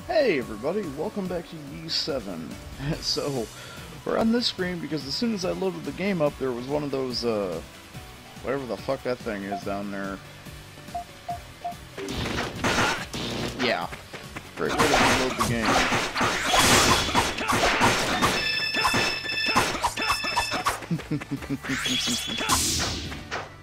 Hey everybody, welcome back to Ye7. So, we're on this screen because as soon as I loaded the game up, there was one of those, whatever the fuck that thing is down there. Yeah. Great way to reload the game.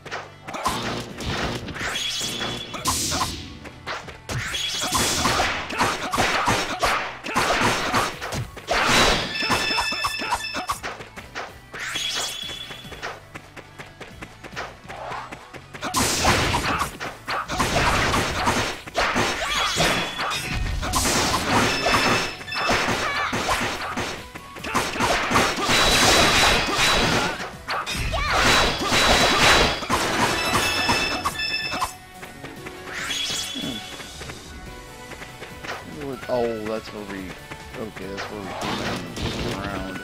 Oh, that's where we... Okay, that's where we came around.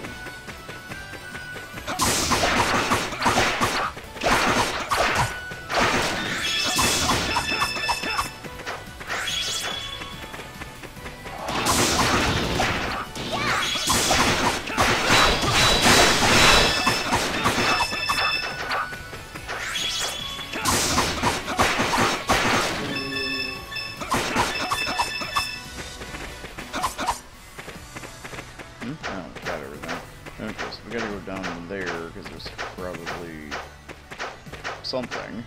Oh, got everything. Okay, so we gotta go down there, because there's probably something.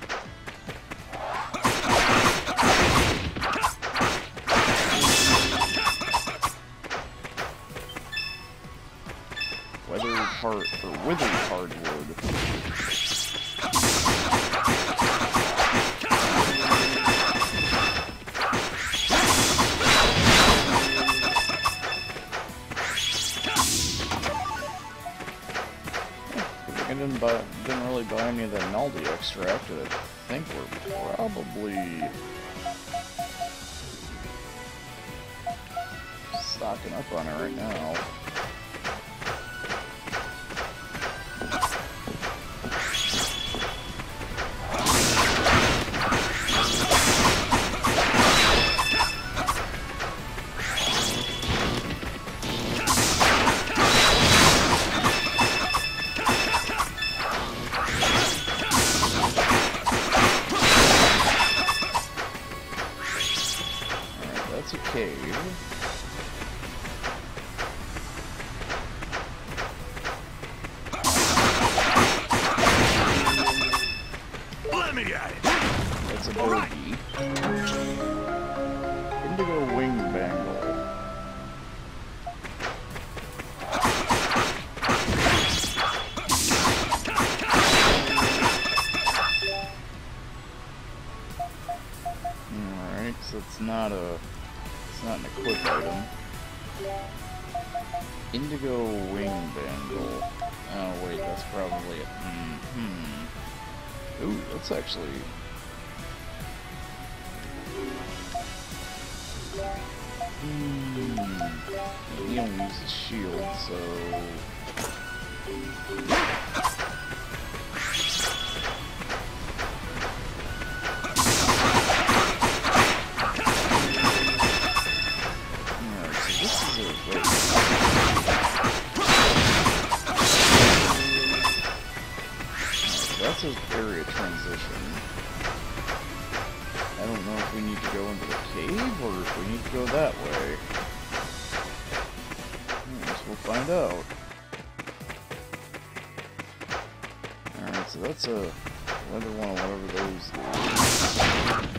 Withered hardwood. Didn't really buy any of that Naldi extract. I think we're probably stocking up on it right now. That's a cave. Let me at it. That's a bogey. Indigo wing bangle. Alright, so it's not an equip item. Indigo wing bangle. Oh wait, that's probably it. Ooh, that's actually... He only uses shield, so... That's his area transition. I don't know if we need to go into the cave or if we need to go that way. I guess we'll find out. Alright, so that's a leather one, whatever those do.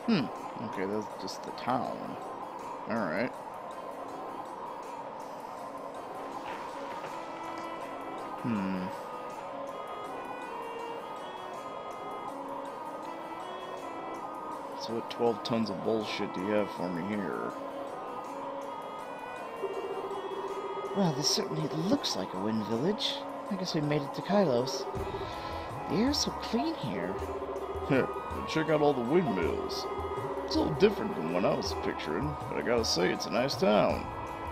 Okay, that's just the town. Alright. So what 12 tons of bullshit do you have for me here? Well, this certainly looks like a wind village. I guess we made it to Kylos. The air's so clean here. Check out all the windmills. It's a little different from what I was picturing, but I gotta say, it's a nice town.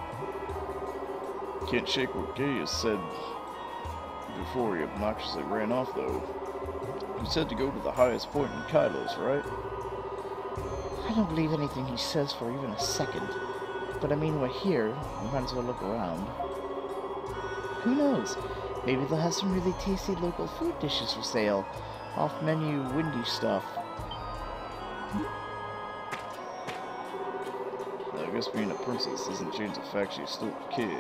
Can't shake what Gaius said before he obnoxiously ran off, though. He said to go to the highest point in Kylos, right? I don't believe anything he says for even a second. But I mean, we're here. We might as well look around. Who knows? Maybe they'll have some really tasty local food dishes for sale. Off-menu, windy stuff. I guess being a princess doesn't change the fact she's still a kid.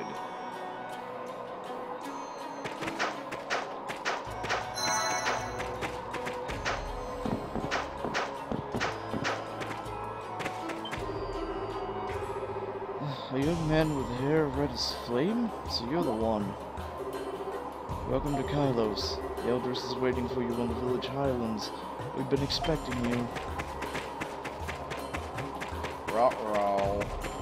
A young man with hair red as flame? So you're the one. Welcome to Kylos. The Eldris is waiting for you on the village highlands. We've been expecting you. Ruh-roh.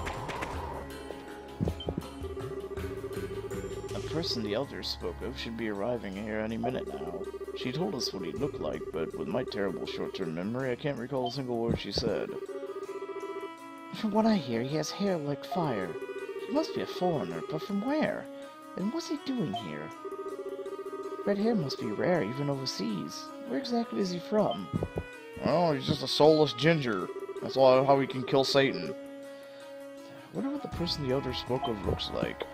A person the Elders spoke of should be arriving here any minute now. She told us what he looked like, but with my terrible short-term memory, I can't recall a single word she said. From what I hear, he has hair like fire. He must be a foreigner, but from where? And what's he doing here? Red hair must be rare, even overseas. Where exactly is he from? Oh, he's just a soulless ginger. That's how he can kill Satan. I wonder what the person the Elder spoke of looks like.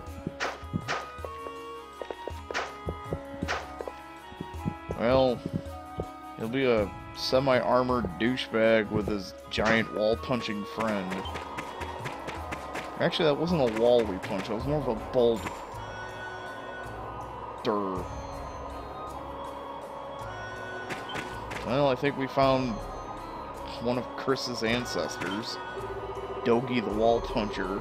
Well, he'll be a semi-armored douchebag with his giant wall-punching friend. Actually, that wasn't a wall we punched, it was more of a boulder. Well, I think we found one of Chris's ancestors. Dogi the Wall Puncher.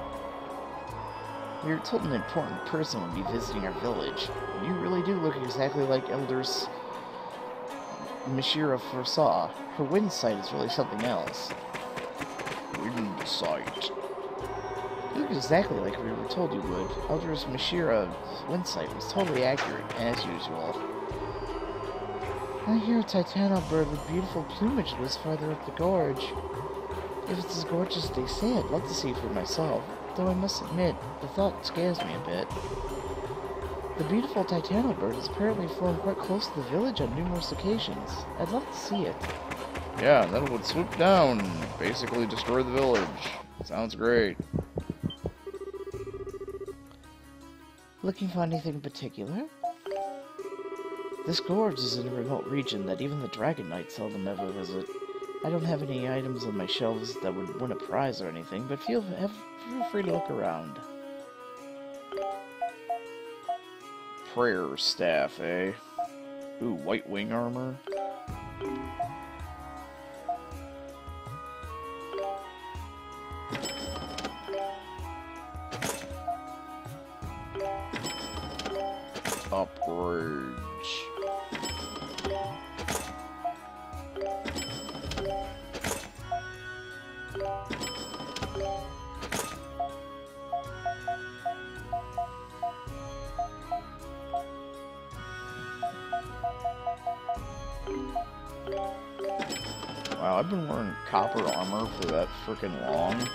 We were told an important person would be visiting our village. You really do look exactly like Elders Mishira foresaw. Her wind sight is really something else. Wind sight. You look exactly like we were told you would. Elders Mishira's wind sight was totally accurate, as usual. I hear a titano bird with beautiful plumage lives farther up the gorge. If it's as gorgeous as they say, I'd love to see it for myself, though I must admit, the thought scares me a bit. The beautiful titano bird has apparently flown quite close to the village on numerous occasions. I'd love to see it. Yeah, then it would swoop down and basically destroy the village. Sounds great. Looking for anything in particular? This gorge is in a remote region that even the Dragon Knights seldom ever visit. I don't have any items on my shelves that would win a prize or anything, but feel free to look around. Prayer staff, eh? Ooh, white wing armor. Upwards. Wow, I've been wearing copper armor for that frickin' long.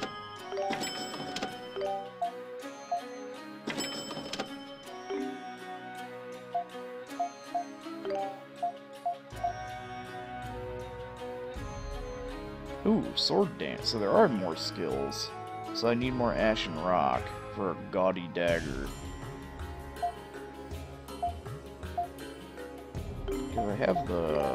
Ooh, sword dance. So there are more skills. So I need more ashen rock for a gaudy dagger. Do I have the...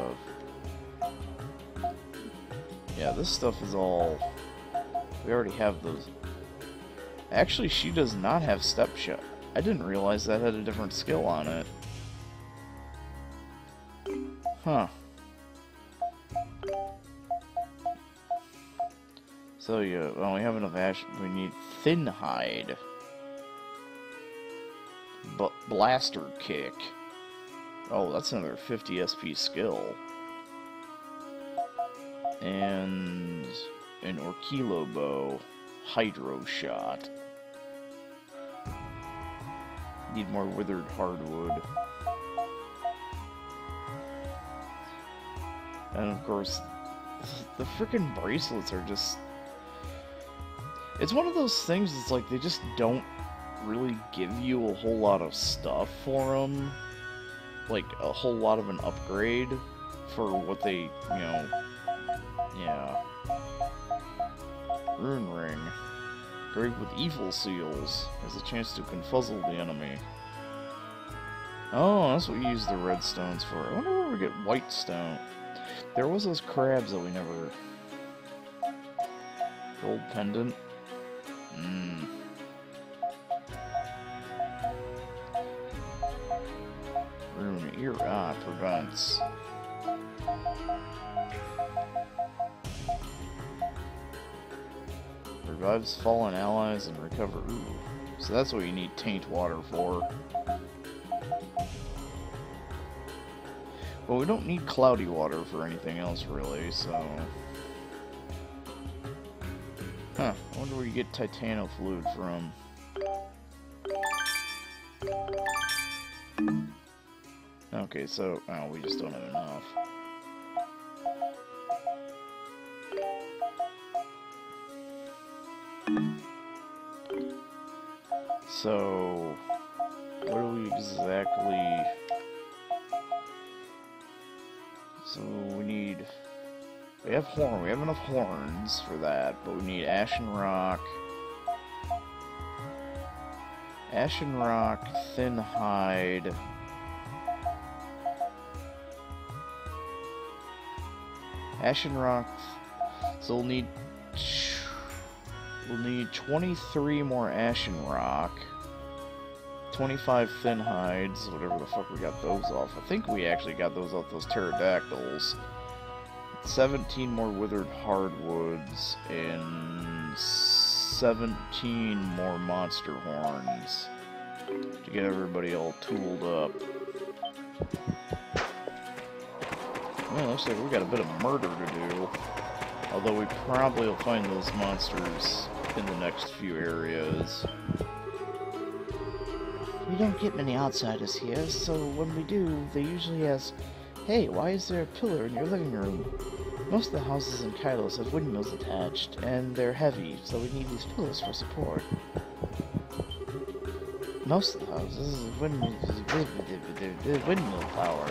Yeah, this stuff is all... We already have those. Actually, she does not have step shot. I didn't realize that had a different skill on it. Huh. So yeah, well, we have enough ash. We need thin hide. But blaster kick. Oh, that's another 50 SP skill. And an Orkilo bow, hydro shot. Need more withered hardwood. And of course, the frickin' bracelets are just... It's one of those things, it's like they just don't really give you a whole lot of stuff for them. Like, a whole lot of an upgrade for what they, you know... Yeah. Rune Ring. Great with evil seals. Has a chance to confuzzle the enemy. Oh, that's what you use the red stones for. I wonder where we get white stone. There was those crabs that we never... Gold pendant. Rune ear prevents. Revives fallen allies and recover. Ooh. So that's what you need taint water for. Well, we don't need cloudy water for anything else, really, so... Huh, I wonder where you get Titano fluid from. Okay, so... Oh, we just don't have enough. So... What do we exactly... So we need... We have enough horns for that, but we need Ashen Rock. Ashen Rock, Thin Hide. Ashen Rock. So we'll need 23 more Ashen Rock. 25 Thin Hides, whatever the fuck we got those off. I think we actually got those off those pterodactyls. 17 more withered hardwoods, and 17 more monster horns to get everybody all tooled up. Well, looks like we got a bit of murder to do. Although we probably will find those monsters in the next few areas. We don't get many outsiders here, so when we do, they usually ask, "Hey, why is there a pillar in your living room?" Most of the houses in Kylos have windmills attached, and they're heavy, so we need these pillars for support. Most of the houses have windmill power.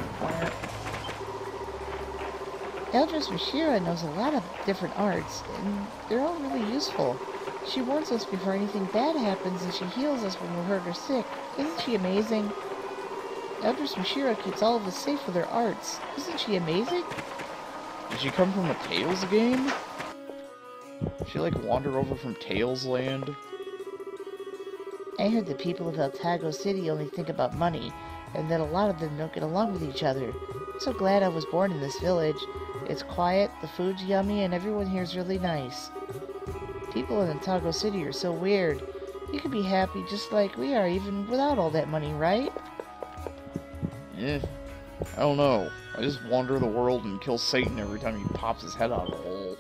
Eldris Mashira knows a lot of different arts, and they're all really useful. She warns us before anything bad happens, and she heals us when we're hurt or sick. Isn't she amazing? Eldris Mashira keeps all of us safe with her arts. Isn't she amazing? Did she come from a Tales game? She like wander over from Tales Land? I heard the people of Eltago City only think about money, and that a lot of them don't get along with each other. I'm so glad I was born in this village. It's quiet, the food's yummy, and everyone here's really nice. People in Eltago City are so weird. You can be happy just like we are, even without all that money, right? I don't know. I just wander the world and kill Satan every time he pops his head out of a hole.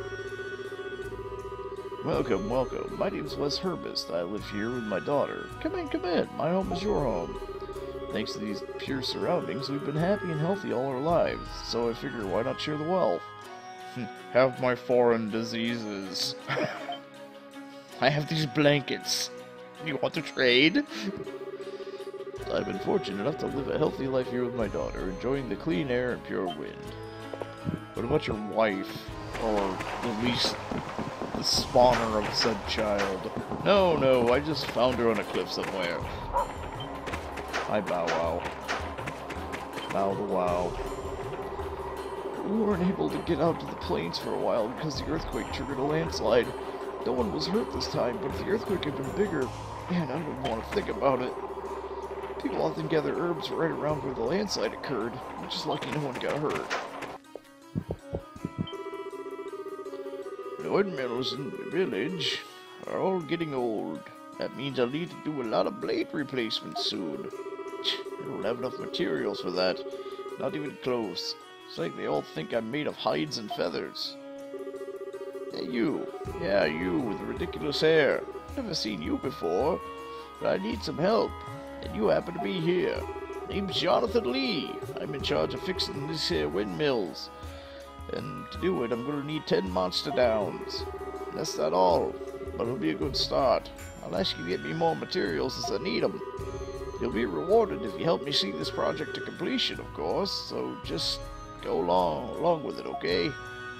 Welcome, welcome. My name's Wes Herbist. I live here with my daughter. Come in, come in. My home is your home. Thanks to these pure surroundings, we've been happy and healthy all our lives, so I figure why not share the wealth? Have my foreign diseases. I have these blankets. You want to trade? I've been fortunate enough to live a healthy life here with my daughter, enjoying the clean air and pure wind. What about your wife? Or at least the spawner of said child? No, I just found her on a cliff somewhere. Hi, Bow Wow. Bow the Wow. We weren't able to get out to the plains for a while because the earthquake triggered a landslide. No one was hurt this time, but if the earthquake had been bigger, man, I don't even want to think about it. People often gather herbs right around where the landslide occurred. I'm just lucky no one got hurt. No The windmills in the village are all getting old. That means I'll need to do a lot of blade replacements soon. I don't have enough materials for that. Not even close. It's like they all think I'm made of hides and feathers. Hey, you. Yeah, you with the ridiculous hair. Never seen you before. But I need some help. And you happen to be here. Name's Jonathan Lee. I'm in charge of fixing these here windmills. And to do it, I'm going to need 10 monster downs. That's not all, but it'll be a good start. I'll ask you to get me more materials as I need them. You'll be rewarded if you help me see this project to completion, of course, so just go along with it, okay?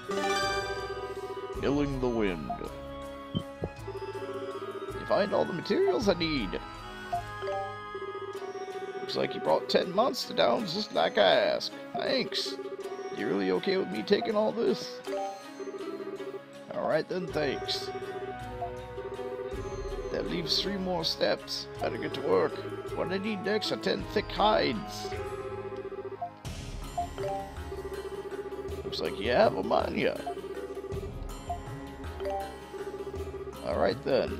Milling the wind. You find all the materials I need. Looks like you brought 10 monster downs just like I asked. Thanks. You really okay with me taking all this? Alright then, thanks. That leaves 3 more steps. Better get to work. What I need next are 10 thick hides. Looks like you have them on ya. Alright then.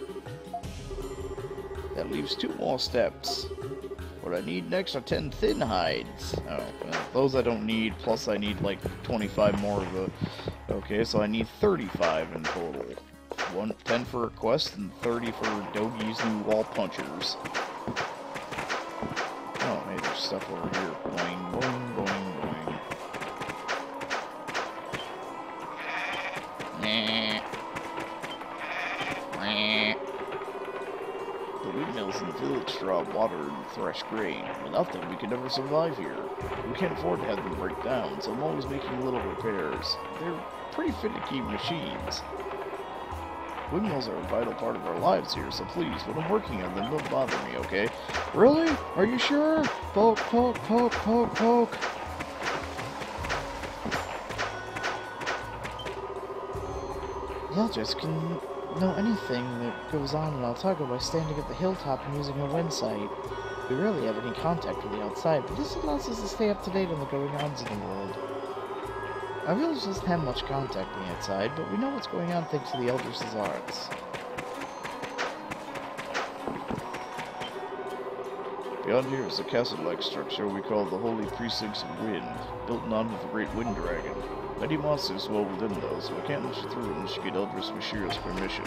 That leaves 2 more steps. What I need next are 10 thin hides. Oh, well, those I don't need, plus I need like 25 more of the... Okay, so I need 35 in total. 10 for a quest and 30 for Dogi's new wall punchers. Oh, hey, there's stuff over here. Boing, boing, boing, boing. Nah. Nah. The windmills in the village draw water and thresh grain. Without them, we could never survive here. We can't afford to have them break down, so I'm always making little repairs. They're pretty finicky machines. Windmills are a vital part of our lives here, so please, when I'm working on them, don't bother me, okay? Really? Are you sure? Poke, poke, poke, poke, poke. The elders can know anything that goes on in Altago by standing at the hilltop and using a wind sight. We rarely have any contact with the outside, but this allows us to stay up to date on the goings-ons in the world. Our village doesn't have much contact on the outside, but we know what's going on thanks to the Elders' arts. Beyond here is a castle-like structure we call the Holy Precincts of Wind, built on with the Great Wind Dragon. Many monsters dwell within those, so I can't let you through unless you get Eldris Mashira's permission.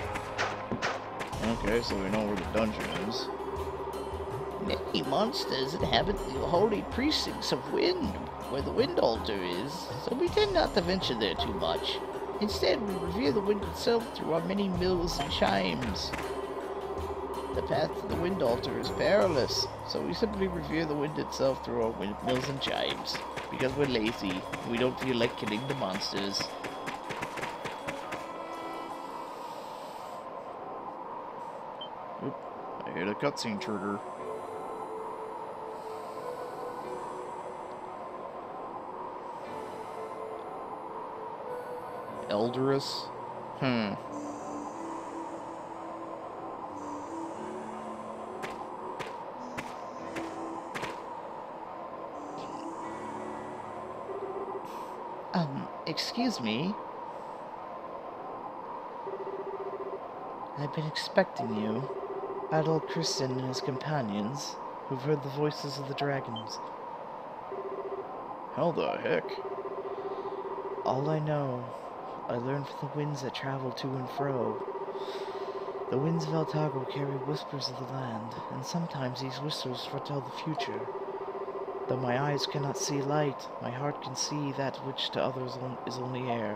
Okay, so we know where the dungeon is. Many monsters inhabit the Holy Precincts of Wind, where the Wind Altar is, so we tend not to venture there too much. Instead, we revere the wind itself through our many mills and chimes. The path to the Wind Altar is perilous, so we simply revere the wind itself through our mills and chimes, because we're lazy, and we don't feel like killing the monsters. Oop, I hit a cutscene trigger. Eldris? Excuse me? I've been expecting you. Adol Kristen and his companions, who've heard the voices of the dragons. How the heck? All I know, I learned from the winds that travel to and fro. The winds of Altago carry whispers of the land, and sometimes these whispers foretell the future. Though my eyes cannot see light, my heart can see that which to others is only air.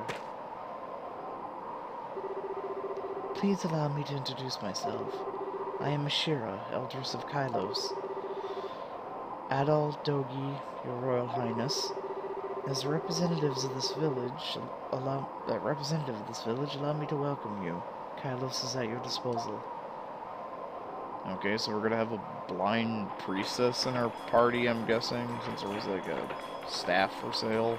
Please allow me to introduce myself. I am Mashira, Eldris of Kylos. Adol Dogi, Your Royal Highness. As representatives of this village, allow me to welcome you. Kylos is at your disposal. Okay, so we're gonna have a blind priestess in our party, I'm guessing, since there was like a staff for sale.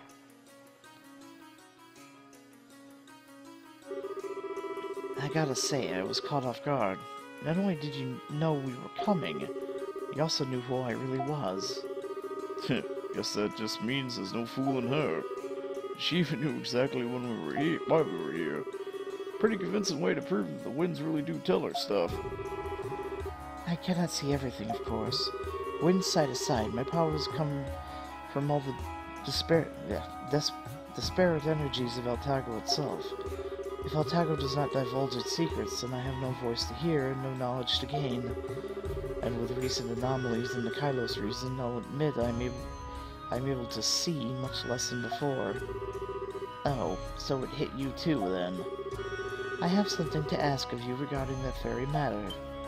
I gotta say, I was caught off guard. Not only did you know we were coming, you also knew who I really was. Guess that just means there's no fooling her. She even knew exactly when we were here, why we were here. Pretty convincing way to prove that the winds really do tell her stuff. I cannot see everything, of course. Wind side aside, my powers come from all the disparate energies of Altago itself. If Altago does not divulge its secrets, then I have no voice to hear and no knowledge to gain. And with recent anomalies in the Kylos region, I'll admit I'm able to see much less than before. Oh, so it hit you too, then. I have something to ask of you regarding that very matter.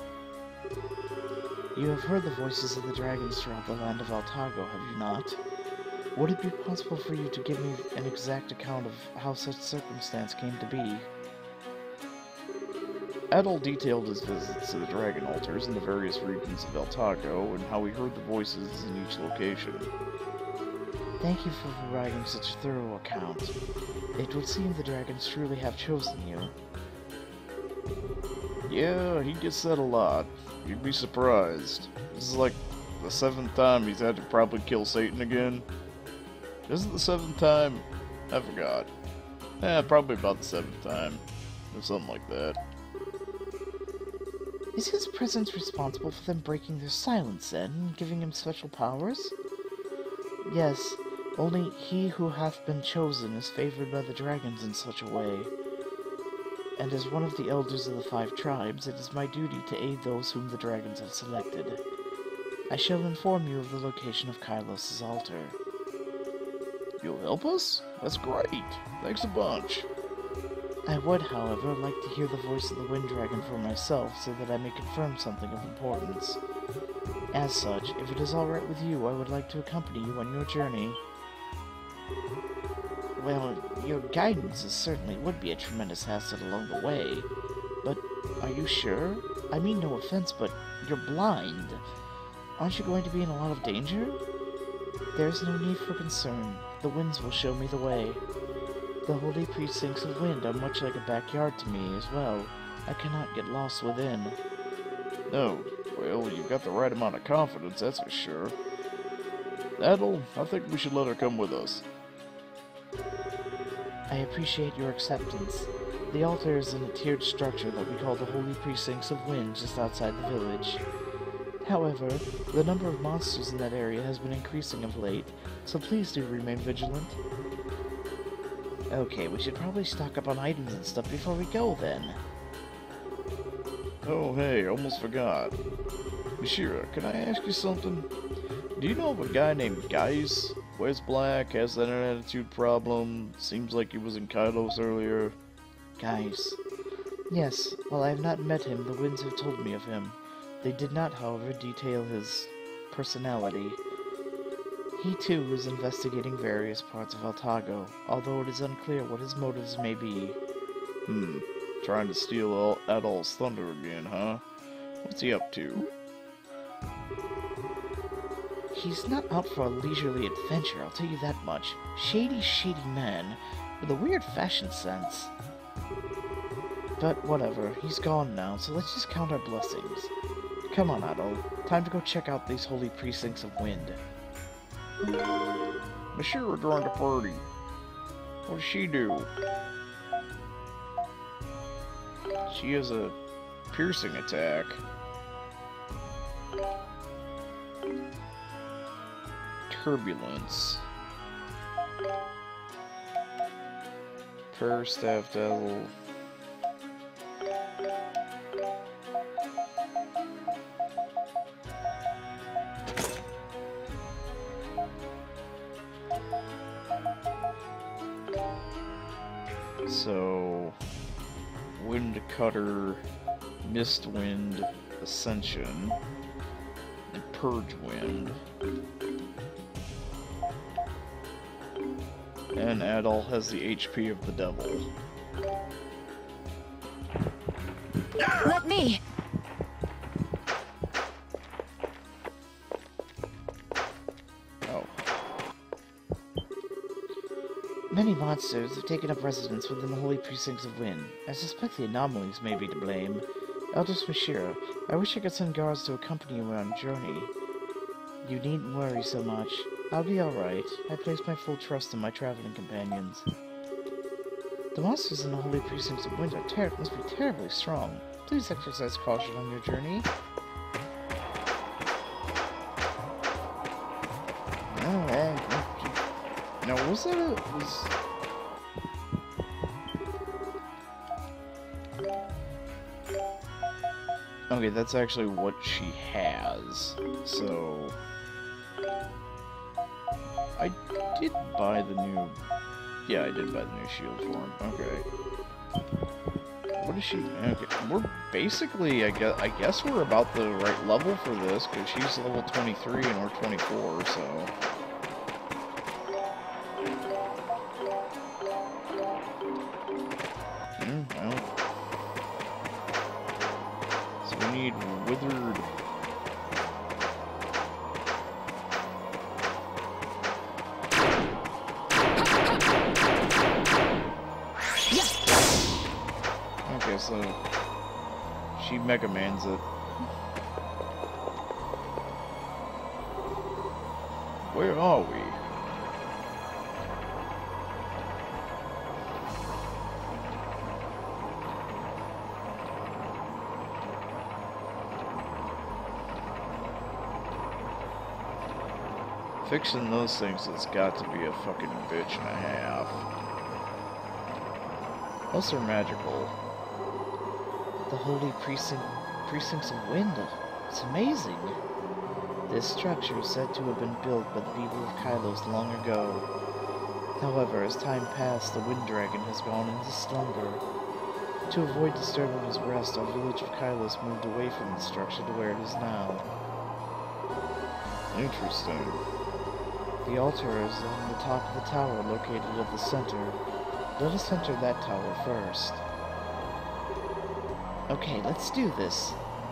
You have heard the voices of the dragons throughout the land of Altago, have you not? Would it be possible for you to give me an exact account of how such circumstance came to be? Adol detailed his visits to the dragon altars in the various regions of Altago and how he heard the voices in each location. Thank you for providing such a thorough account. It would seem the dragons truly have chosen you. Yeah, he gets that a lot. You'd be surprised. This is like the 7th time he's had to probably kill Satan again. Is it the 7th time? I forgot. Probably about the 7th time. Or something like that. Is his presence responsible for them breaking their silence then, and giving him special powers? Yes, only he who hath been chosen is favored by the dragons in such a way. And as one of the elders of the 5 tribes, it is my duty to aid those whom the dragons have selected. I shall inform you of the location of Kylos' altar. You'll help us? That's great. Thanks a bunch. I would, however, like to hear the voice of the Wind Dragon for myself, so that I may confirm something of importance. As such, if it is alright with you, I would like to accompany you on your journey. Well, your guidance certainly would be a tremendous asset along the way. But are you sure? I mean no offense, but you're blind. Aren't you going to be in a lot of danger? There's no need for concern. The winds will show me the way. The holy precincts of wind are much like a backyard to me as well. I cannot get lost within. No, well, you've got the right amount of confidence, that's for sure. Adol, I think we should let her come with us. I appreciate your acceptance. The altar is in a tiered structure that we call the Holy Precincts of Wind just outside the village. However, the number of monsters in that area has been increasing of late, so please do remain vigilant. Okay, we should probably stock up on items and stuff before we go then. Oh hey, almost forgot. Mishira, can I ask you something? Do you know of a guy named Geis? Wears black, has that attitude problem, seems like he was in Kylos earlier. Geis. Yes, while I have not met him, the winds have told me of him. They did not, however, detail his personality. He too is investigating various parts of Altago, although it is unclear what his motives may be. Trying to steal Adol's thunder again, huh? What's he up to? He's not out for a leisurely adventure, I'll tell you that much. Shady, shady man, with a weird fashion sense. But whatever, he's gone now, so let's just count our blessings. Come on, Adol. Time to go check out these holy precincts of wind. Mishira joined the party. What does she do? She has a piercing attack. Turbulence. Prayer Staff Devil. So, Wind Cutter, Mist Wind, Ascension, and Purge Wind. And Adol has the HP of the devil. Let me! Oh. Many monsters have taken up residence within the holy precincts of Wind. I suspect the anomalies may be to blame. Eldest Mishira, I wish I could send guards to accompany you on your journey. You needn't worry so much. I'll be alright. I place my full trust in my traveling companions. The monsters in the holy precincts of Wind must be terribly strong. Please exercise caution on your journey. Now, was that Okay, that's actually what she has. So... I did buy the new... Yeah, I did buy the new shield form. Okay. What is she... Okay, we're basically... I guess we're about the right level for this, because she's level 23 and we're 24, so... Well... So we need withered... Okay, so she Mega Mans it. Where are we? Fixing those things has got to be a fucking bitch and a half. Unless they're magical. The holy precincts of Wind. It's amazing. This structure is said to have been built by the people of Kylos long ago. However, as time passed, the Wind Dragon has gone into slumber. To avoid disturbing his rest, our village of Kylos moved away from the structure to where it is now. Interesting. The altar is on the top of the tower located at the center. Let us enter that tower first. Okay, let's do this.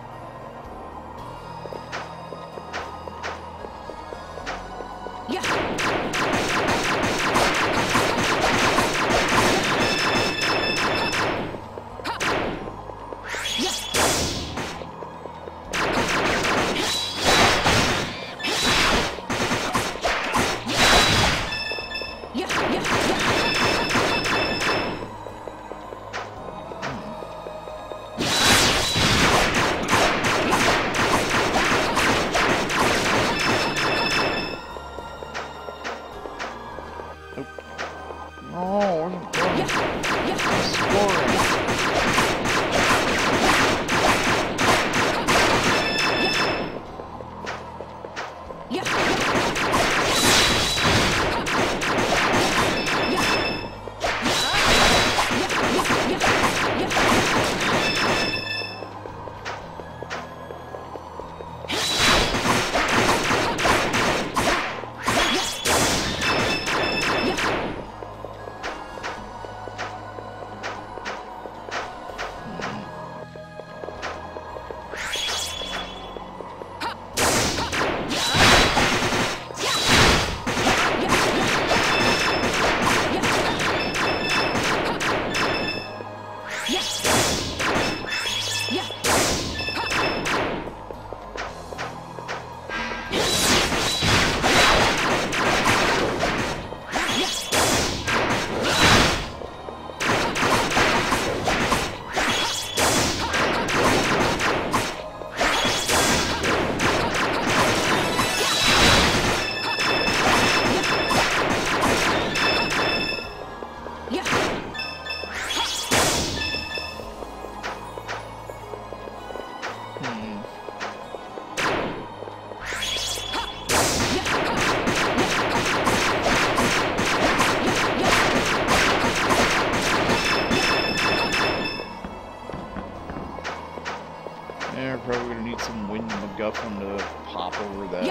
Yeah, probably gonna need some wind MacGuffin to pop over that.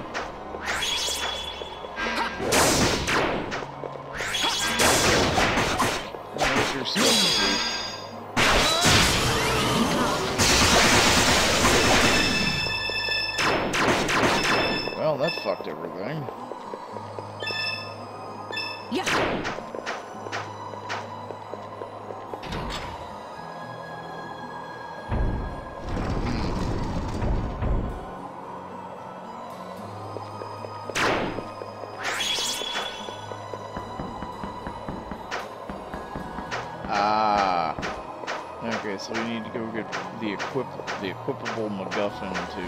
What's your stuff? Well, that fucked everything. Ah. Okay, so we need to go get the equipable MacGuffin to,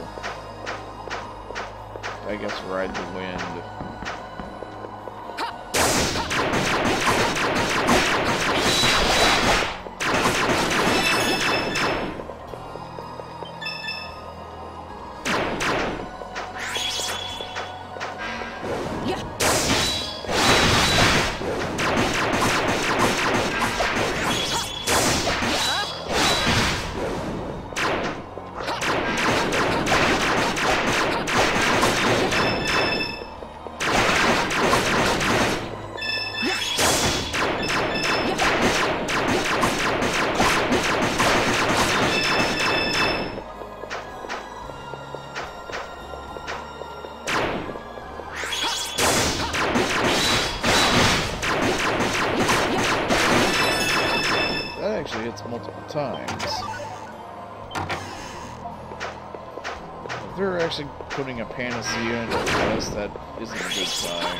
I guess, ride the wind. Actually hits multiple times. If they're actually putting a panacea into this, that isn't a good sign.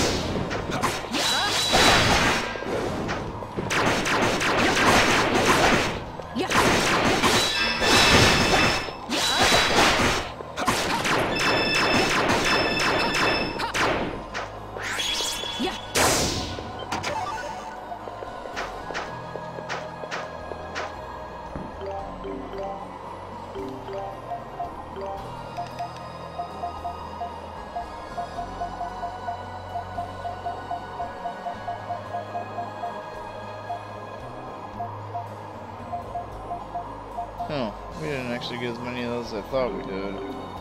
Oh, we didn't actually get as many of those as I thought we did.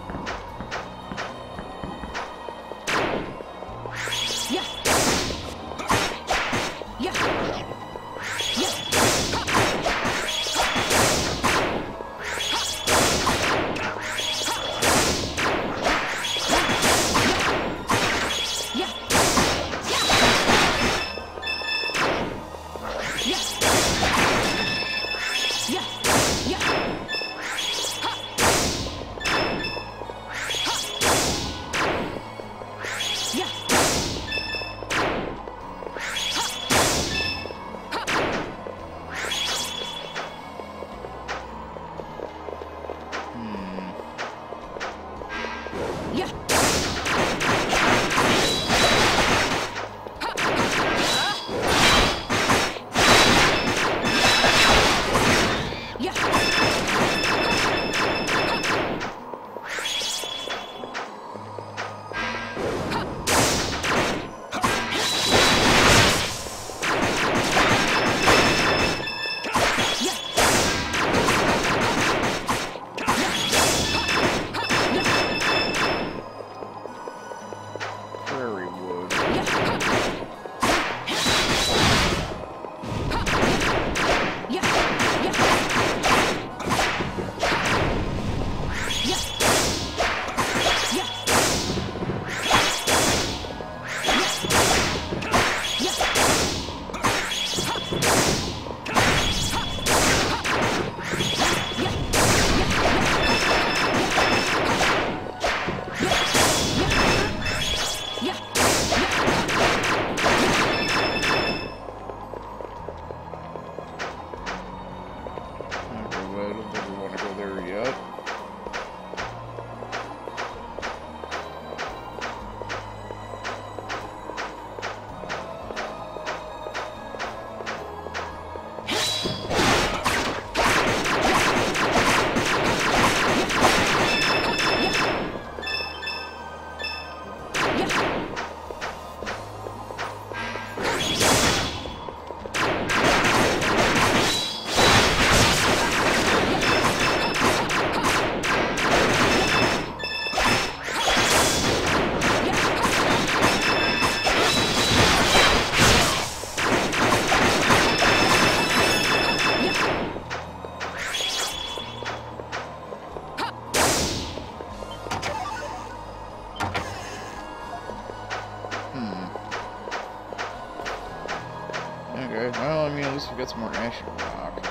Okay, well, I mean, at least we got some more Asher Rock.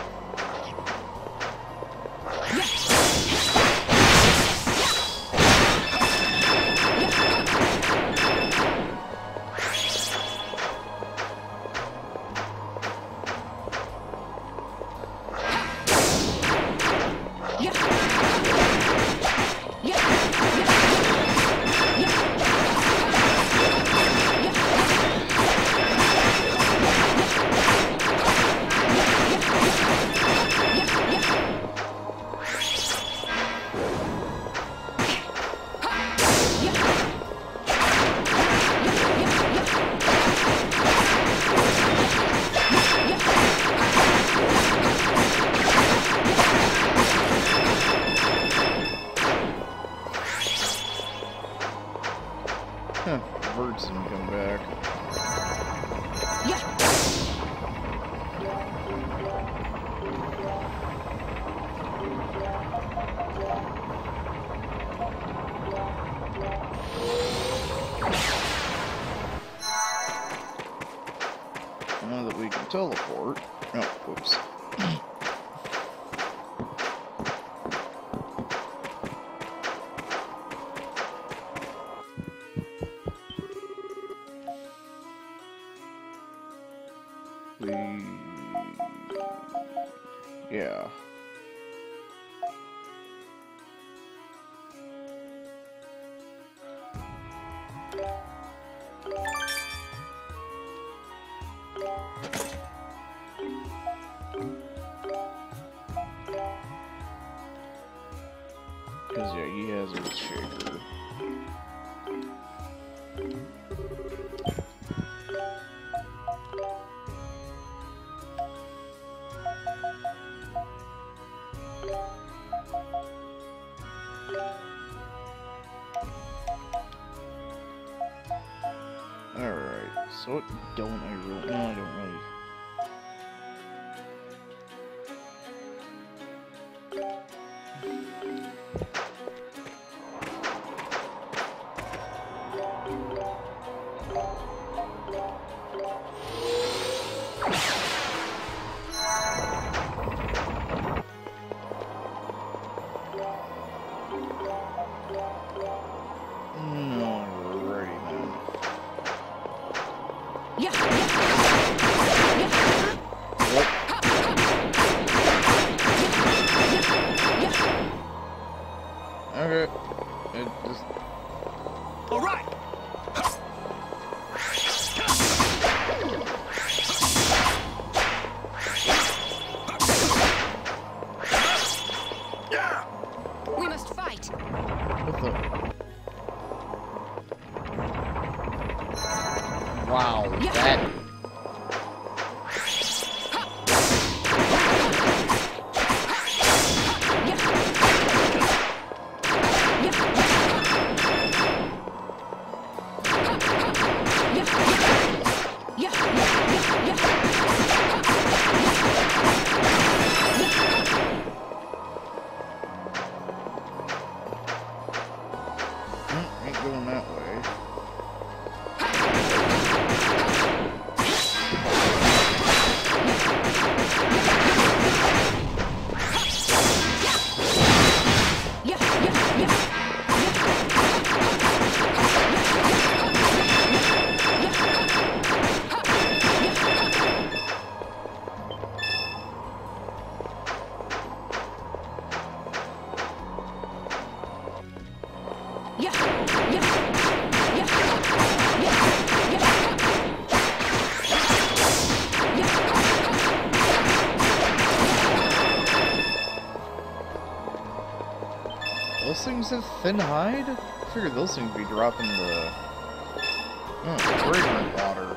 Now that we can teleport. Oh, whoops. Yeah. Because, yeah, he has a shaker. Alright, so what don't I really... No, I don't really... Okay. It just... All right. We must fight. What the... Wow, that... Ain't going that way. Those things have thin hide? I figured those things would be dropping the... fragrant water.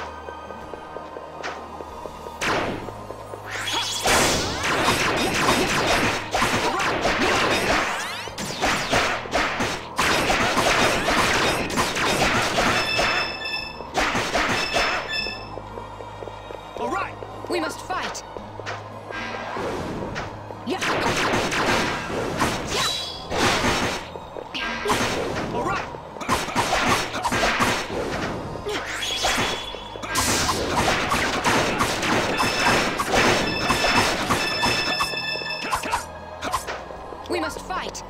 All right. We must fight. All right. We must fight.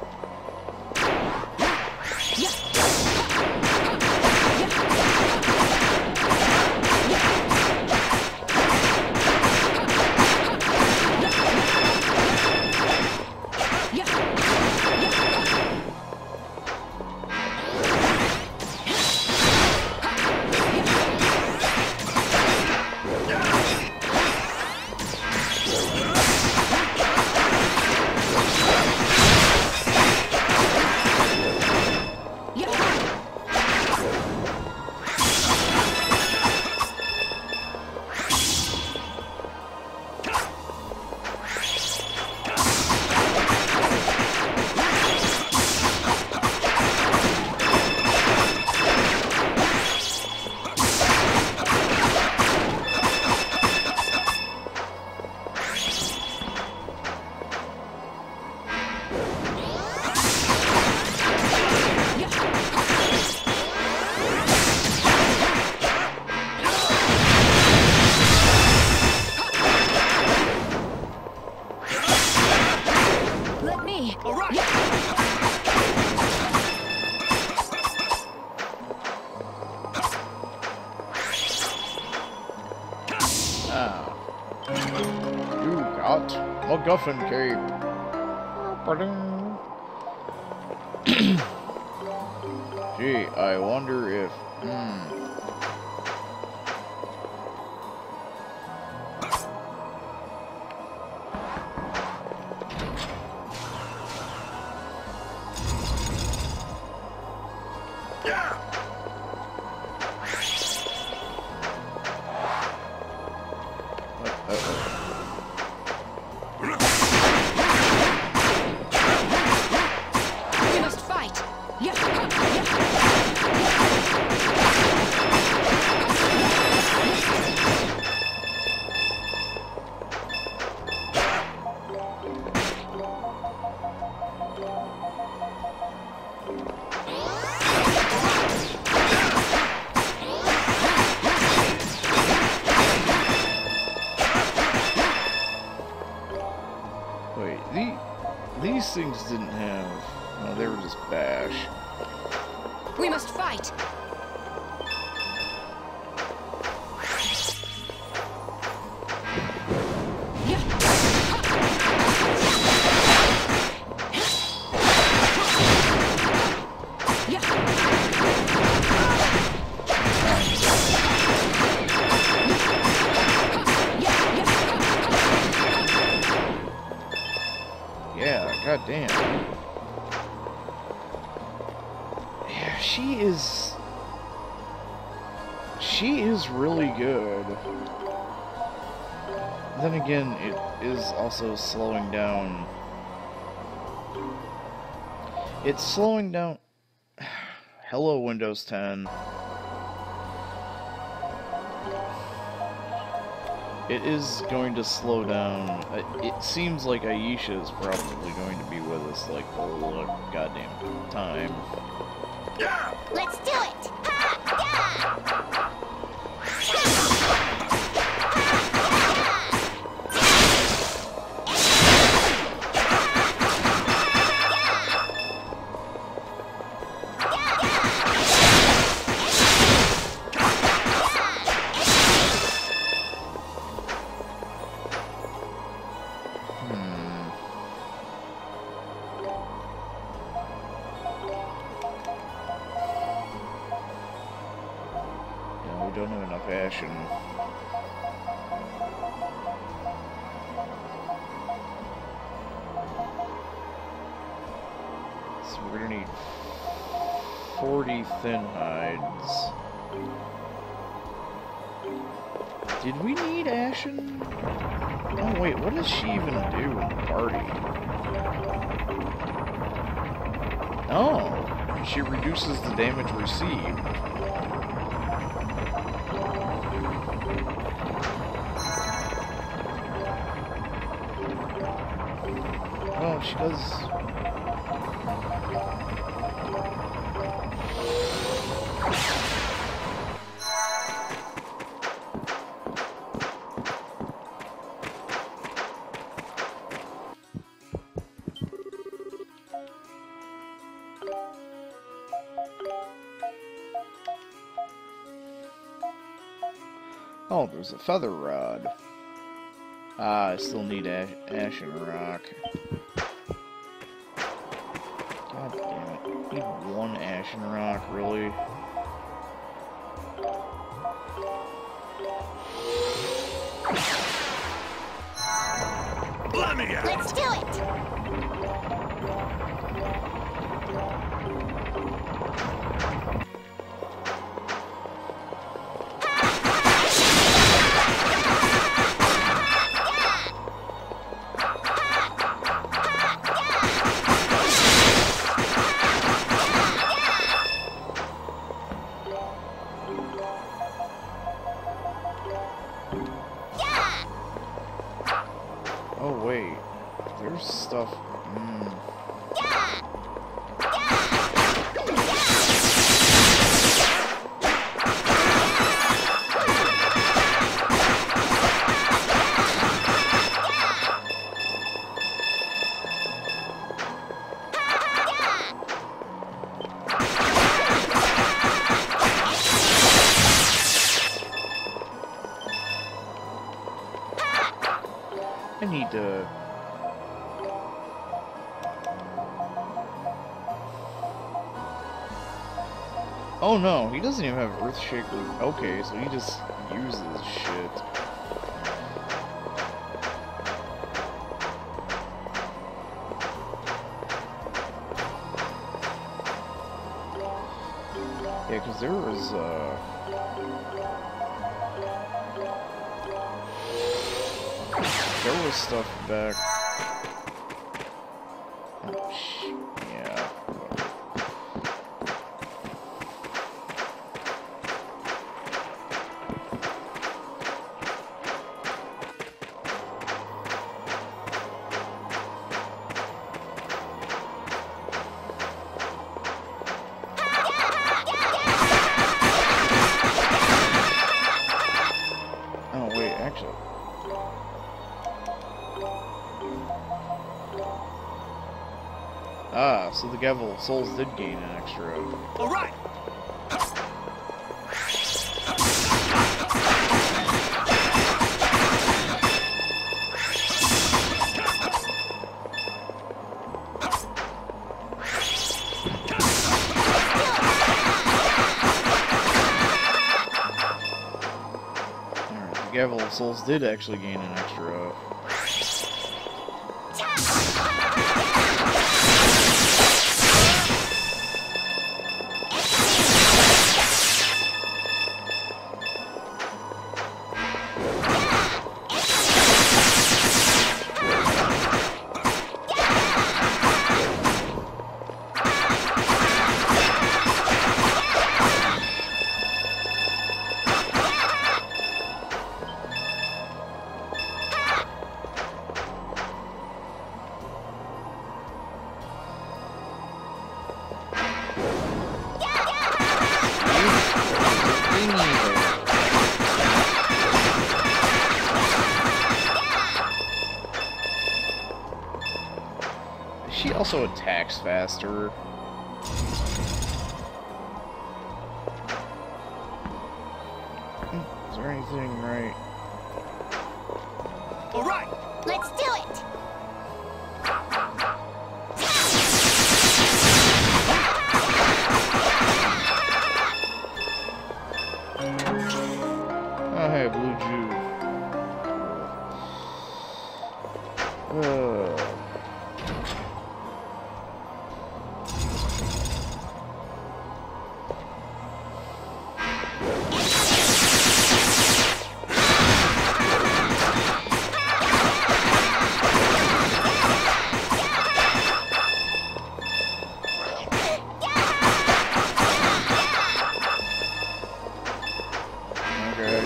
hot MacGuffin cape. Gee, I wonder if... We must fight. Yeah. Wait, these things didn't have... No, they were just bash. We must fight. Yeah, goddamn. Yeah, she is really good. Then again, it is also slowing down. It's slowing down. Hello, Windows 10. It is going to slow down. It seems like Aisha is probably going to be with us like the whole goddamn time. Let's do it! Ha! Yeah, we don't have enough Ashen. So we're gonna need 40 thin hides. Did we need Ashen? Oh wait, what does she even do in the party? Oh, she reduces the damage received. Well, she does... Oh, there's a feather rod. Ah, I still need Ashen Rock. God damn it. I need one Ashen Rock, really? Let me out! Let's do it! Oh, wait. There's stuff... I need to... Oh no, he doesn't even have Earthshaker. Okay, so he just uses shit. Yeah, because there was, there was stuff back... Oh, yeah. Oh, wait, actually... Ah, so the Gavel Souls did gain an extra... All right. Alright, the Gavel of Souls did actually gain an extra... She also attacks faster. Is there anything right? All right. Let's do it! Oh, hey, Blue Jew. Okay.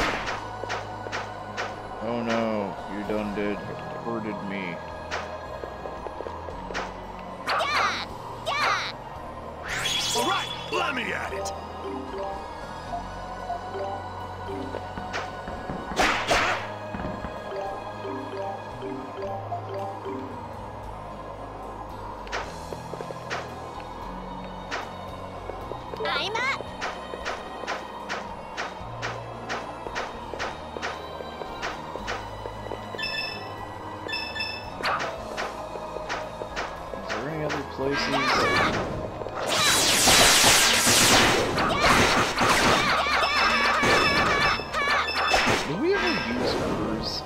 Oh no, you done did hurted me. All right. Let me at it. I'm up! Is there any other places? Did we ever use hers?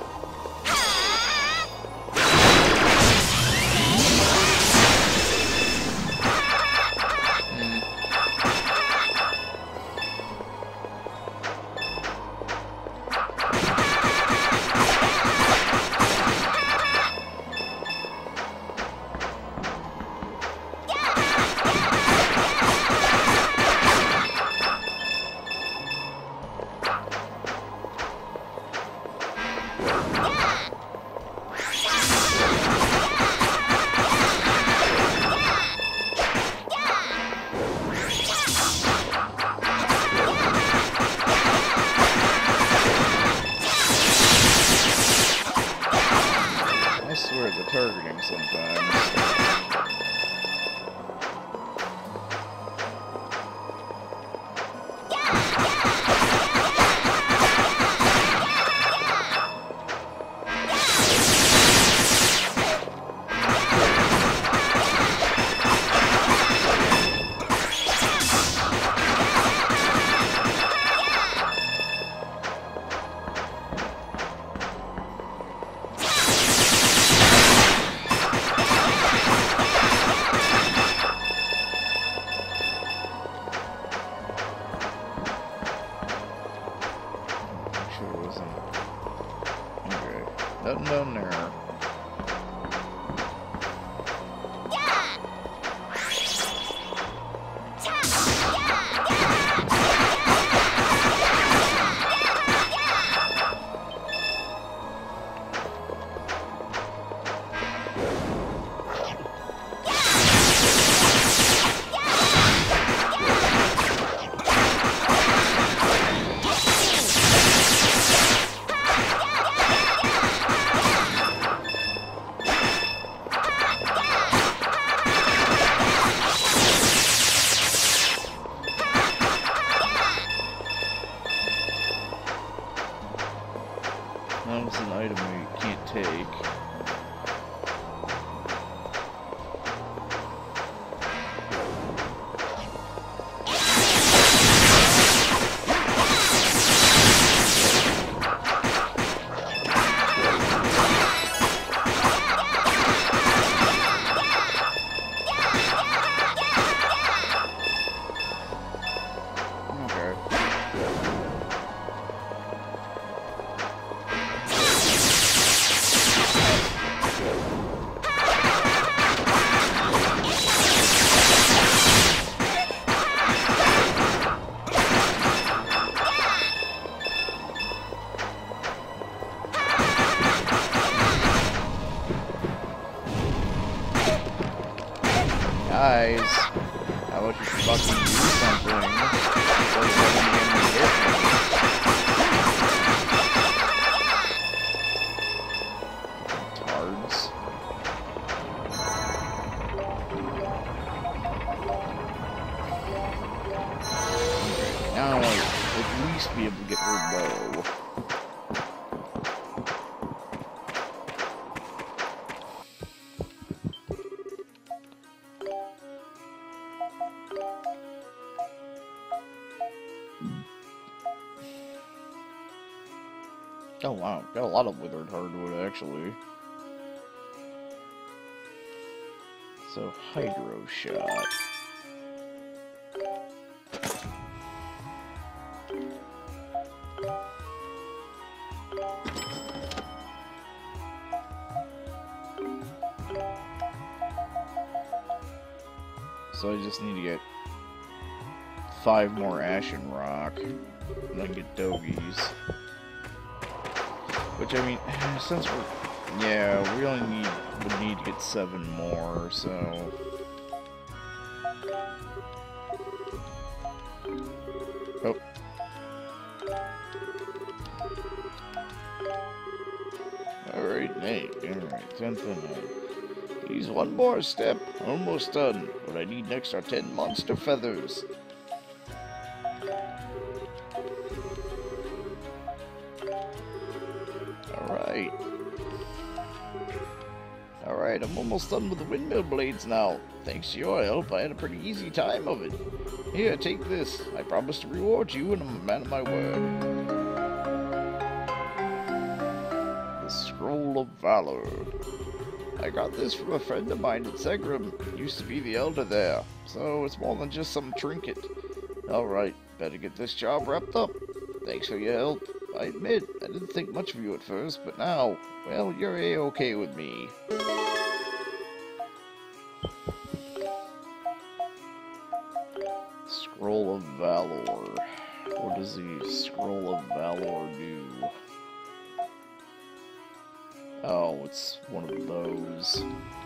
I swear the targeting sometimes. reason. Okay. Nothing down there. That was an item we can't take. Guys, how about you fucking do something? Instead of letting the enemy hit me. Tards. Okay, now I'll at least be able to get her bow. Oh wow, got a lot of withered hardwood actually. So hydro shot. So I just need to get 5 more ashen rock, and then get dogies. Which, I mean, since we're... Yeah, we only would need to get 7 more, so... Oh. Alright, Nate. Alright, 10 for 9. He's one more step. Almost done. What I need next are 10 monster feathers. Alright, I'm almost done with the windmill blades now. Thanks to your help, I had a pretty easy time of it. Here, take this. I promise to reward you, and I'm a man of my word. The Scroll of Valor. I got this from a friend of mine at Segram. Used to be the elder there, so it's more than just some trinket. Alright, better get this job wrapped up. Thanks for your help. I admit, I didn't think much of you at first, but now, well, you're A-okay with me. Scroll of Valor. What does the Scroll of Valor do? Oh, it's one of those.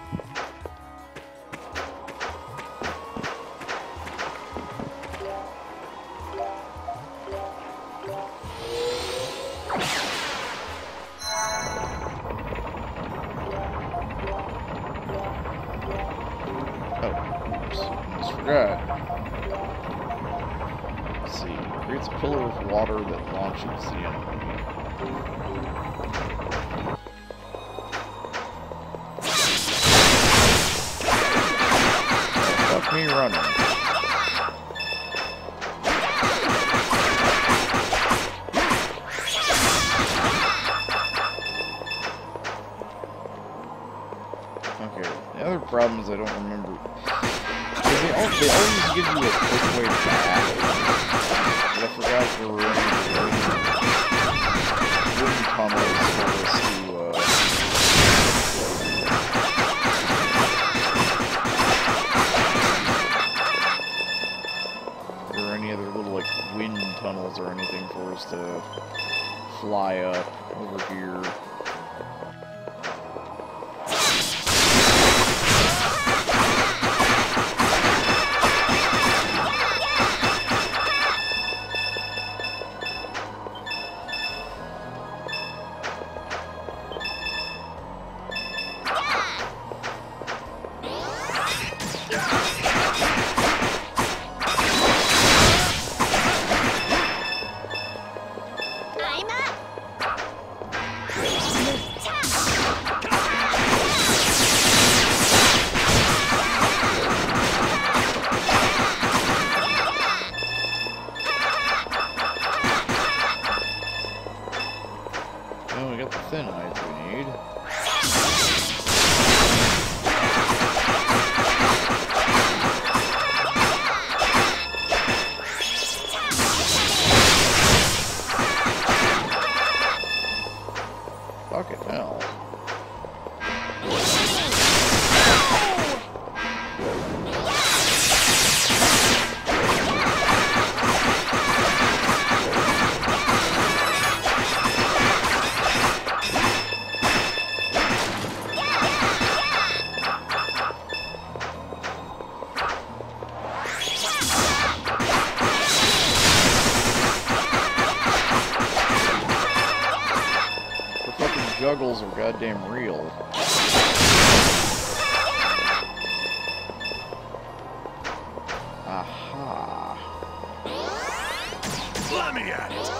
Let's see. Creates a pillar of water that launches the enemy. Fuck me running. Okay. The other problem is I don't remember. They always give you a quick way back. But I forgot there were any. fly up over here. I'm up. Oh, we got the thin hides we need. Fuck it, hell. The fucking juggles are goddamn real. Aha. Let me at it.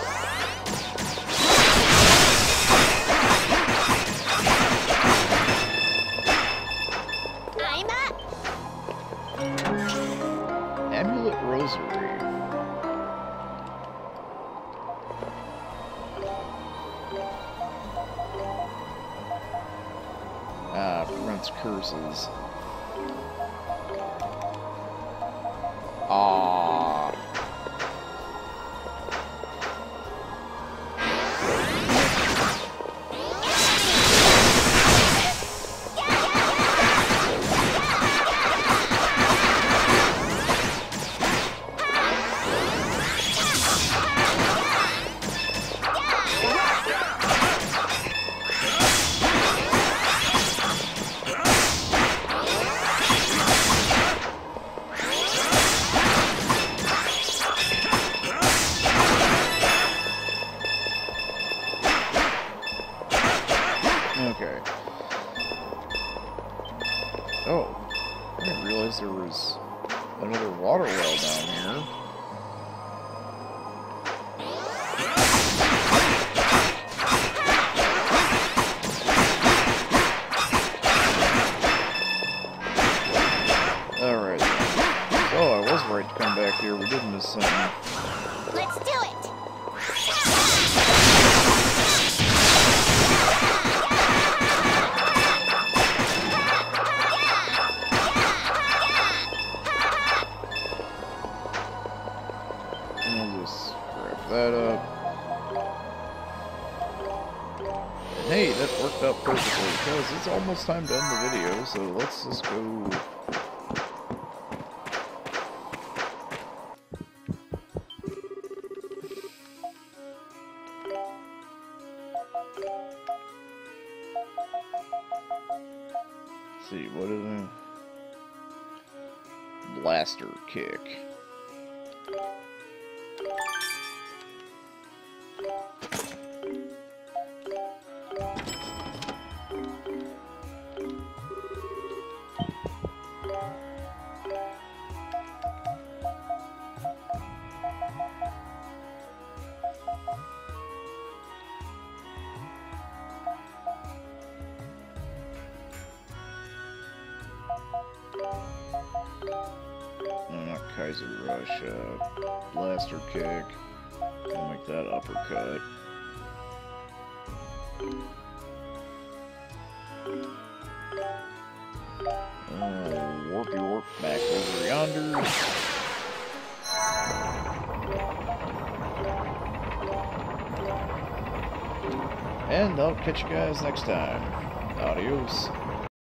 I'm up. Amulet Rosary. Prevents curses. Ah. Okay. Oh, I didn't realize there was another water well down here. Alright. Oh, I was right to come back here. We did miss something. Let's do it. I'll just grab that up. Hey, that worked out perfectly because it's almost time to end the video, so let's just go. Let's see, what is it? Blaster kick. No, not Kaiser Rush. Blaster kick. I'll make that uppercut. Warpy warp back over yonder. And I'll catch you guys next time. Adios.